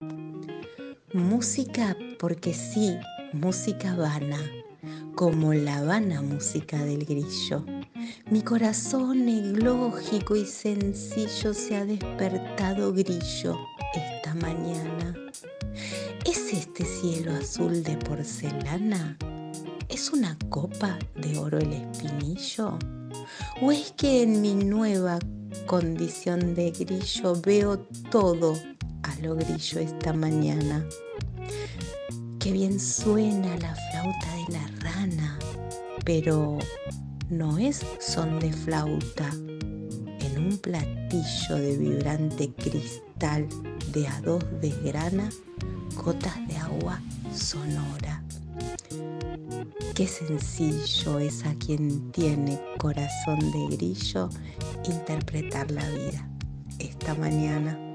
Música porque sí, música vana, como la vana música del grillo. Mi corazón eglógico y sencillo se ha despertado grillo esta mañana. ¿Es este cielo azul de porcelana? ¿Es una copa de oro el espinillo? ¿O es que en mi nueva condición de grillo veo todo a lo grillo esta mañana? Qué bien suena la flauta de la rana, pero no es son de flauta. En un platillo de vibrante cristal de a dos desgrana gotas de agua sonora. Qué sencillo es a quien tiene corazón de grillo interpretar la vida esta mañana.